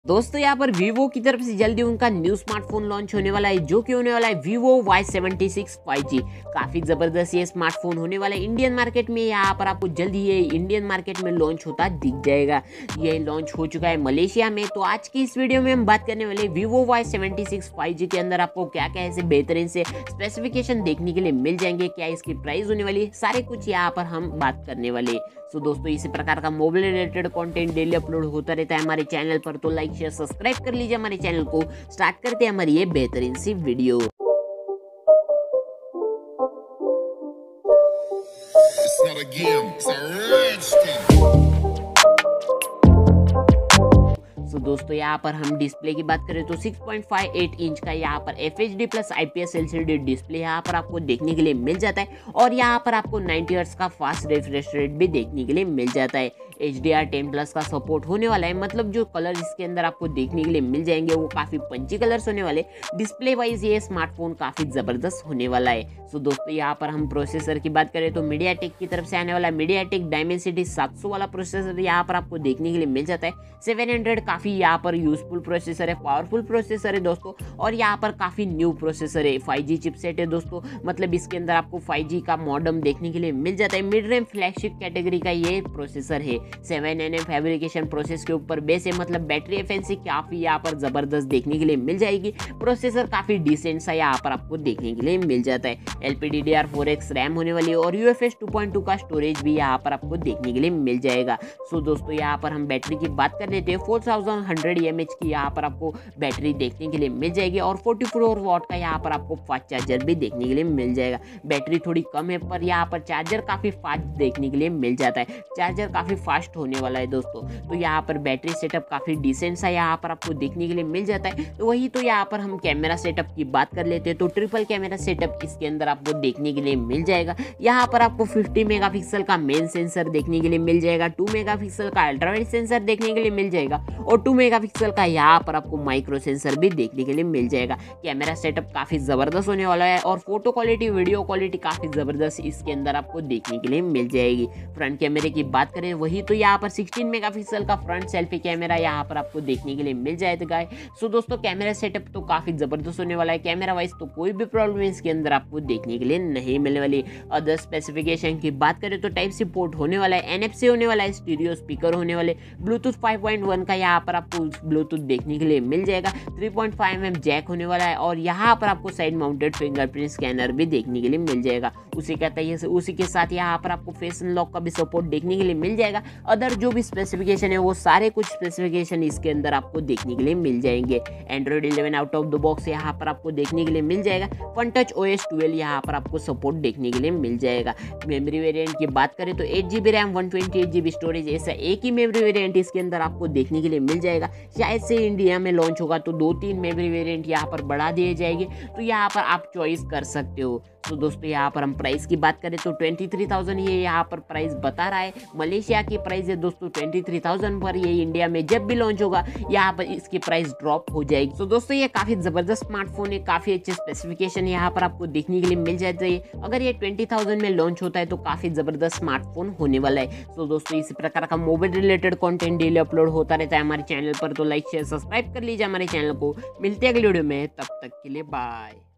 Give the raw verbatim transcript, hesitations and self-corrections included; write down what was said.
दोस्तों यहाँ पर Vivo की तरफ से जल्दी उनका न्यू स्मार्टफोन लॉन्च होने वाला है, जो कि होने वाला है Vivo Y seventy six five G. काफी जबरदस्त ये स्मार्टफोन होने वाला है इंडियन मार्केट में। यहाँ पर आपको जल्दी ये इंडियन मार्केट में लॉन्च होता दिख जाएगा। ये लॉन्च हो चुका है मलेशिया में। तो आज की इस वीडियो में हम बात करने वाले Vivo Y seventy six five G के अंदर आपको क्या क्या ऐसे बेहतरीन से स्पेसिफिकेशन देखने के लिए मिल जाएंगे, क्या इसकी प्राइस होने वाली है, सारे कुछ यहाँ पर हम बात करने वाले। सो दोस्तों इसी प्रकार का mobile related content daily upload होता रहता है हमारे चैनल पर, तो लाइक शेयर सब्सक्राइब कर लीजिए हमारे चैनल को। स्टार्ट करते हैं हमारी ये बेहतरीन सी video. It's not a game, it's a rich thing. तो दोस्तों यहाँ पर हम डिस्प्ले की बात करें तो six point five eight inch का यहाँ पर F H D plus I P S L C D display यहाँ पर आपको देखने के लिए मिल जाता है। और यहाँ पर आपको नाइंटी हर्ट्ज का फास्ट रिफ्रेश रेट भी देखने के लिए मिल जाता है। H D R ten plus का सपोर्ट होने वाला है, मतलब जो कलर इसके अंदर आपको देखने के लिए मिल जाएंगे वो काफ़ी पंची कलर्स होने वाले। डिस्प्ले वाइज ये स्मार्टफोन काफ़ी ज़बरदस्त होने वाला है। सो दोस्तों यहाँ पर हम प्रोसेसर की बात करें तो मीडियाटेक की तरफ से आने वाला मीडियाटेक डायमेंसिटी सात सौ वाला प्रोसेसर यहाँ पर आपको देखने के लिए मिल जाता है। सेवन हंड्रेड काफ़ी यहाँ पर यूजफुल प्रोसेसर है, पावरफुल प्रोसेसर है दोस्तों। और यहाँ पर काफ़ी न्यू प्रोसेसर है, फाइव जी चिपसेट है दोस्तों, मतलब इसके अंदर आपको फाइव जी का मॉडम देखने के लिए मिल जाता है। मिड रेंज फ्लैगशिप कैटेगरी का ये प्रोसेसर है। Seven N M fabrication process के ऊपर बेस है, मतलब बैटरी एफिशिएंसी काफ़ी यहाँ पर ज़बरदस्त देखने के लिए मिल जाएगी। प्रोसेसर काफ़ी डिसेंट सा यहाँ पर आपको देखने के लिए मिल जाता है। L P D D R four X RAM होने वाली है और U F S two point two का स्टोरेज भी यहाँ पर आपको देखने के लिए मिल जाएगा। सो दोस्तों यहाँ पर हम बैटरी की बात कर लेते हैं। Four thousand hundred M H की यहाँ पर आपको बैटरी देखने के लिए मिल जाएगी और फोर्टी फोर वॉट का यहाँ पर आपको फास्ट चार्जर भी देखने के लिए मिल जाएगा। बैटरी थोड़ी कम है पर यहाँ पर चार्जर काफ़ी फास्ट देखने के लिए मिल जाता है। चार्जर काफ़ी फास्ट होने वाला है दोस्तों। तो यहाँ पर बैटरी सेटअप काफ़ी डिसेंट सा यहाँ पर आपको देखने के लिए मिल जाता है। तो वही तो यहाँ पर हम कैमरा सेटअप की बात कर लेते हैं तो ट्रिपल कैमरा सेटअप इसके अंदर आपको देखने के लिए मिल जाएगा। यहाँ पर आपको फिफ्टी मेगापिक्सल का मेन सेंसर देखने के लिए मिल जाएगा, टू मेगापिक्सल का अल्ट्रावाइड सेंसर देखने के लिए मिल जाएगा और टू मेगापिक्सल का यहाँ पर आपको माइक्रो सेंसर भी देखने के लिए मिल जाएगा। कैमरा सेटअप काफ़ी ज़बरदस्त होने वाला है और फोटो क्वालिटी वीडियो क्वालिटी काफ़ी ज़बरदस्त इसके अंदर आपको देखने के लिए मिल जाएगी। फ्रंट कैमरे की बात करें वही तो यहाँ पर सिक्सटीन मेगापिक्सल का फ्रंट सेल्फी कैमरा यहाँ पर आपको देखने के लिए मिल जाएगा। सो दोस्तों कैमरा सेटअप तो काफ़ी ज़बरदस्त होने वाला है। कैमरा वाइज तो कोई भी प्रॉब्लम इसके अंदर आपको देखने के लिए नहीं मिलने वाली। अदर स्पेसिफिकेशन की बात करें तो टाइप सी पोर्ट होने वाला है, एन एफ सी होने वाला है, स्टीरियो स्पीकर होने वाले, ब्लूटूथ फाइव पॉइंट वन का यहाँ पर आपको ब्लूटूथ देखने के लिए मिल जाएगा। Three point five M M jack होने वाला है और यहाँ पर आपको साइड माउंटेड फिंगरप्रिंट स्कैनर भी देखने के लिए मिल जाएगा। उसी का तरीके उसी के साथ यहाँ पर आपको फेस अनलॉक का भी सपोर्ट देखने के लिए मिल जाएगा। अदर जो भी स्पेसिफिकेशन है वो सारे कुछ स्पेसिफिकेशन इसके अंदर आपको देखने के लिए मिल जाएंगे। Android eleven out of the box यहाँ पर आपको देखने के लिए मिल जाएगा। One touch O S twelve यहाँ पर आपको सपोर्ट देखने के लिए मिल जाएगा। मेमोरी वेरिएंट की बात करें तो eight G B RAM one twenty eight G B storage ऐसा एक ही मेमोरी वेरिएंट इसके अंदर आपको देखने के लिए मिल जाएगा। शायद से इंडिया में लॉन्च होगा तो दो तीन मेमोरी वेरिएंट यहाँ पर बढ़ा दिए जाएंगे, तो यहाँ पर आप चॉइस कर सकते हो। तो दोस्तों यहाँ पर हम प्राइस की बात करें तो ट्वेंटी थ्री थाउजेंड ये यहाँ पर प्राइस बता रहा है। मलेशिया की प्राइस है दोस्तों ट्वेंटी थ्री थाउजेंड पर। ये इंडिया में जब भी लॉन्च होगा यहाँ पर इसकी प्राइस ड्रॉप हो जाएगी। तो दोस्तों ये काफ़ी ज़बरदस्त स्मार्टफोन है, काफ़ी अच्छे स्पेसिफिकेशन यहाँ पर आपको देखने के लिए मिल जाते हैं। अगर ये ट्वेंटी थाउजेंड में लॉन्च होता है तो काफ़ी ज़बरदस्त स्मार्टफोन होने वाला है। तो दोस्तों इसी प्रकार का mobile related content daily upload होता रहता है हमारे चैनल पर, तो लाइक शेयर सब्सक्राइब कर लीजिए हमारे चैनल को। मिलते हैं अगले वीडियो में, तब तक के लिए बाय।